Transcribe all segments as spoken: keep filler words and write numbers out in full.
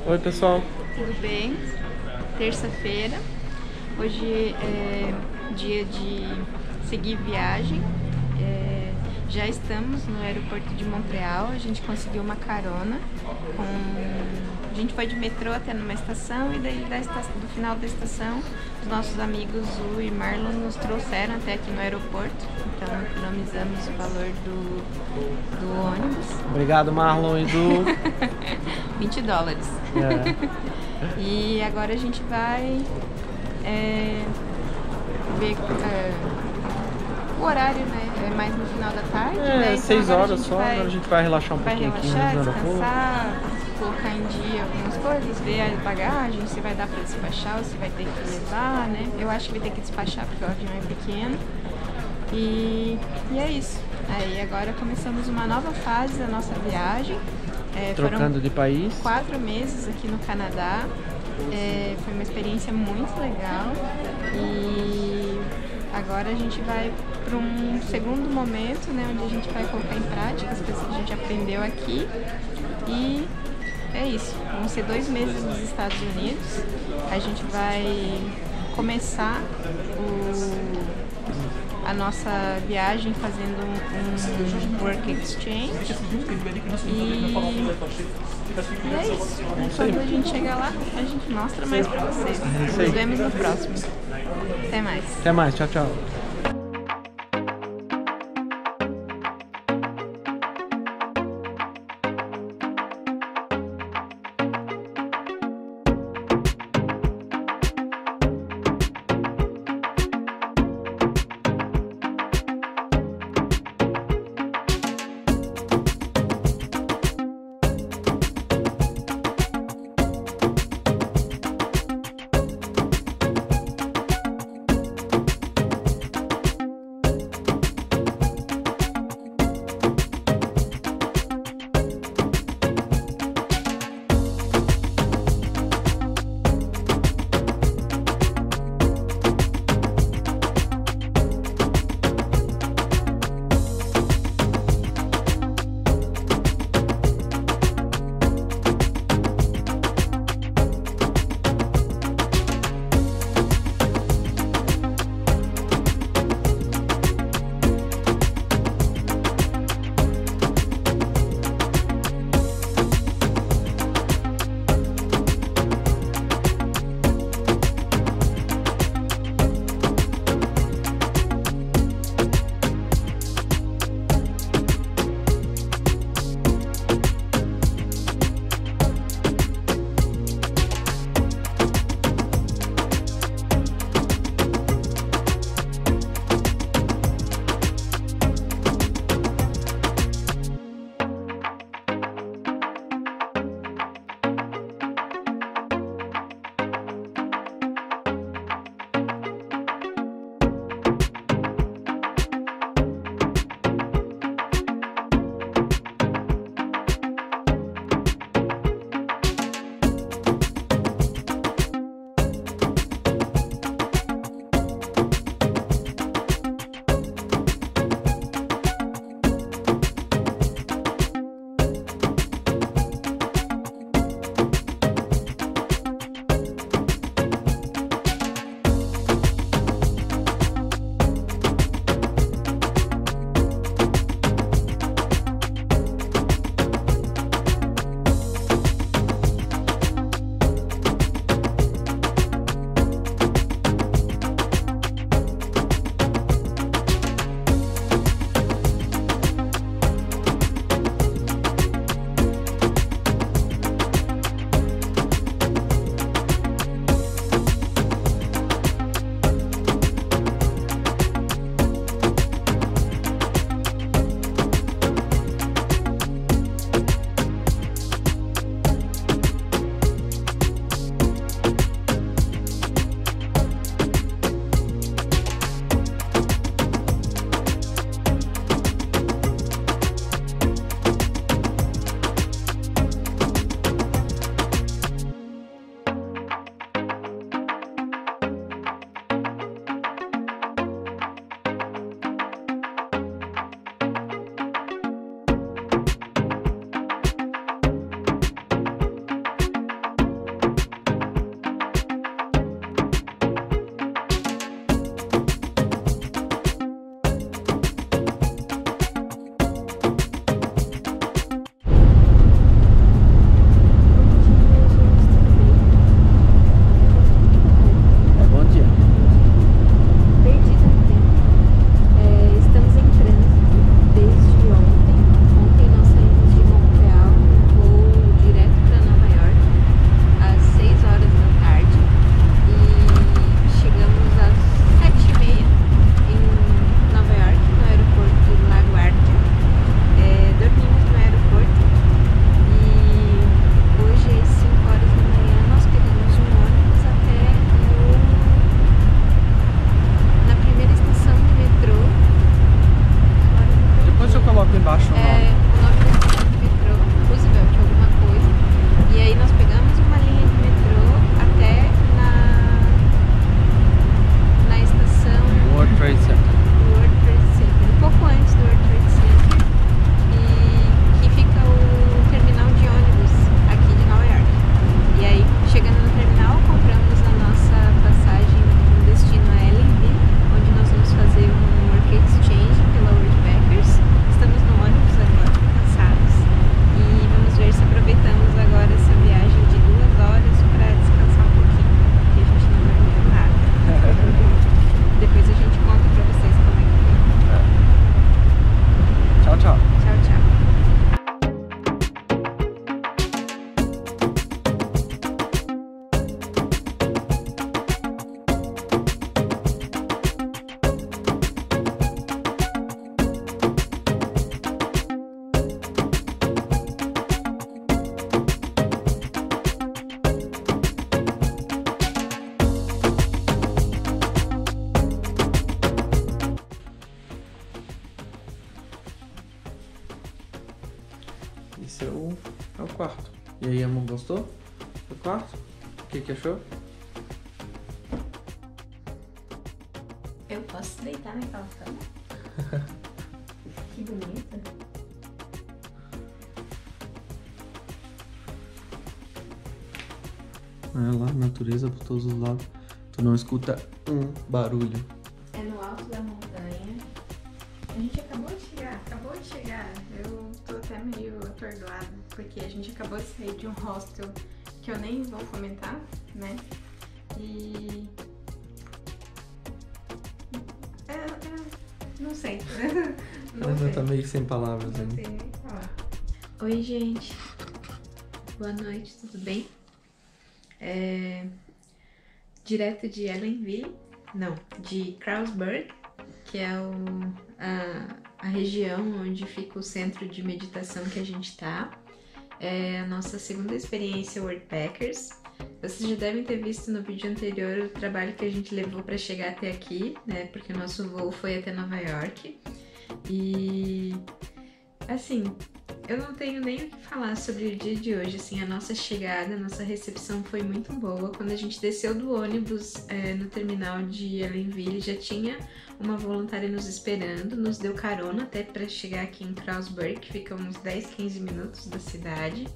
Oi, pessoal. Tudo bem? Terça-feira. Hoje é dia de seguir viagem. É, já estamos no aeroporto de Montreal. A gente conseguiu uma carona. Com... A gente foi de metrô até numa estação e daí da estação, do final da estação os nossos amigos Zu e Marlon nos trouxeram até aqui no aeroporto. Então economizamos o valor do, do ônibus. Obrigado, Marlon e Du. vinte dólares. É. E agora a gente vai é, ver é, o horário, né? É mais no final da tarde. É, né? Então seis horas a só, vai, agora a gente vai relaxar um vai pouquinho relaxar, aqui no aeroporto. descansar, colocar em dia algumas coisas, ver a bagagem, se vai dar para despachar ou se vai ter que levar, né? Eu acho que vai ter que despachar porque o avião é pequeno. E, e é isso. Aí agora começamos uma nova fase da nossa viagem. É, Trocando de país. Quatro meses aqui no Canadá. É, foi uma experiência muito legal. E agora a gente vai para um segundo momento, né, onde a gente vai colocar em prática as coisas que a gente aprendeu aqui. E é isso. Vão ser dois meses nos Estados Unidos. A gente vai começar o a nossa viagem fazendo um, um work exchange e, e é isso. Quando a gente chegar lá, a gente mostra mais pra vocês. Nos vemos no próximo. Até mais. Até mais, tchau, tchau. E aí, amor, gostou do quarto? O que que achou? Eu posso deitar naquela cama? Que bonita. Olha lá, natureza por todos os lados. Tu não escuta um barulho. É no alto da montanha. A gente acabou de chegar, acabou de chegar. Eu tô até meio atordoada, porque a gente acabou de sair de um hostel que eu nem vou comentar, né? E... É, é, não sei. Não Ela sei. tá meio sem palavras Não ainda. sei nem falar. Oi, gente. Boa noite, tudo bem? É... Direto de Ellenville, não, de Carlsberg, que é o, a, a região onde fica o centro de meditação que a gente tá. É a nossa segunda experiência Worldpackers. Vocês já devem ter visto no vídeo anterior o trabalho que a gente levou para chegar até aqui, né? Porque o nosso voo foi até Nova York. E assim, eu não tenho nem o que falar sobre o dia de hoje. Assim, a nossa chegada, a nossa recepção foi muito boa. Quando a gente desceu do ônibus é, no terminal de Ellenville, já tinha uma voluntária nos esperando, nos deu carona até para chegar aqui em Carlsberg, que fica uns dez, quinze minutos da cidade.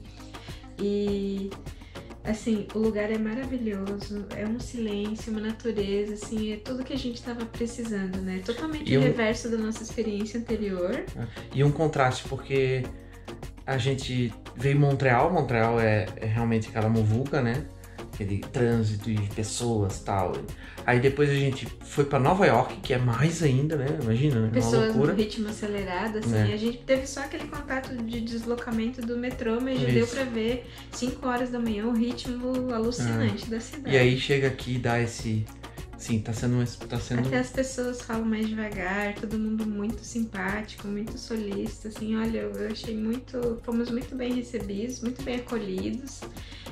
E assim, o lugar é maravilhoso, é um silêncio, uma natureza, assim, é tudo que a gente estava precisando, né? Totalmente E o um- reverso da nossa experiência anterior. E um contraste, porque a gente veio em Montreal, Montreal é, é realmente aquela muvuca, né? Aquele trânsito de pessoas e tal. Aí depois a gente foi pra Nova York, que é mais ainda, né? Imagina, né? Uma Pessoas loucura. no ritmo acelerado, assim, É. a gente teve só aquele contato de deslocamento do metrô, mas já Isso. deu pra ver cinco horas da manhã o ritmo alucinante da cidade. E aí chega aqui e dá esse... Sim, tá sendo... Tá sendo... Até as pessoas falam mais devagar, todo mundo muito simpático, muito solícito, assim, olha, eu achei muito... Fomos muito bem recebidos, muito bem acolhidos,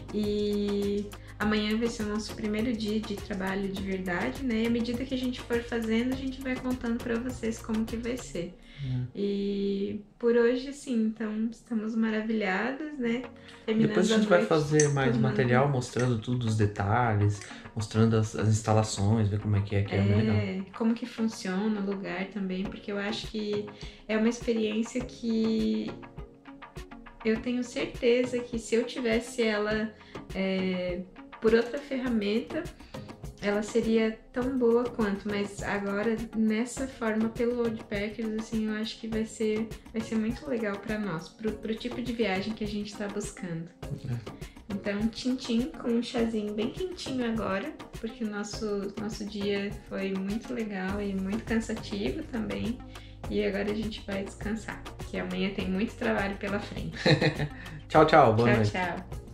e amanhã vai ser o nosso primeiro dia de trabalho de verdade, né, e à medida que a gente for fazendo, a gente vai contando pra vocês como que vai ser. Hum. E por hoje, assim, então, estamos maravilhadas, né, terminando Depois a gente vai noite fazer mais tomando- material mostrando tudo, os detalhes, mostrando as, as instalações, ver como é que é, que é, bem legal. É, como que funciona o lugar também, porque eu acho que é uma experiência que eu tenho certeza que se eu tivesse ela é, por outra ferramenta, ela seria tão boa quanto, mas agora nessa forma pelo Worldpackers, assim, eu acho que vai ser, vai ser muito legal para nós, pro, pro tipo de viagem que a gente está buscando. Então, tchim-tchim com um chazinho bem quentinho agora, porque o nosso, nosso dia foi muito legal e muito cansativo também. E agora a gente vai descansar, que amanhã tem muito trabalho pela frente. Tchau, tchau. Boa Tchau, noite. tchau.